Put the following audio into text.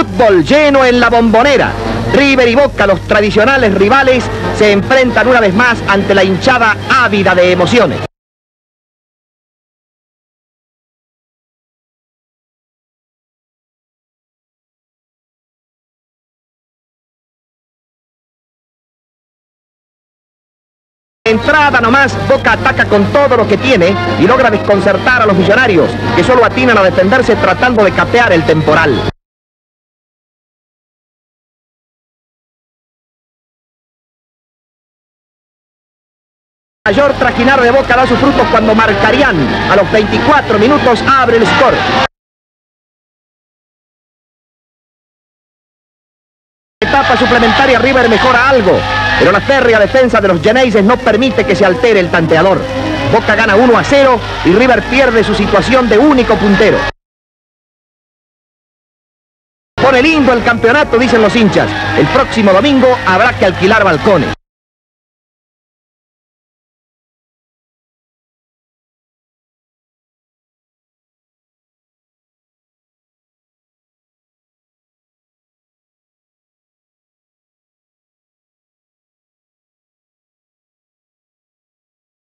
Fútbol lleno en la Bombonera. River y Boca, los tradicionales rivales, se enfrentan una vez más ante la hinchada ávida de emociones. Entrada nomás, Boca ataca con todo lo que tiene y logra desconcertar a los millonarios, que solo atinan a defenderse tratando de capear el temporal. Mayor trajinar de Boca da sus frutos cuando Marcarián, a los 24 minutos, abre el score. Etapa suplementaria, River mejora algo, pero la férrea defensa de los Geneises no permite que se altere el tanteador. Boca gana 1-0 y River pierde su situación de único puntero. Pone lindo el campeonato, dicen los hinchas. El próximo domingo habrá que alquilar balcones.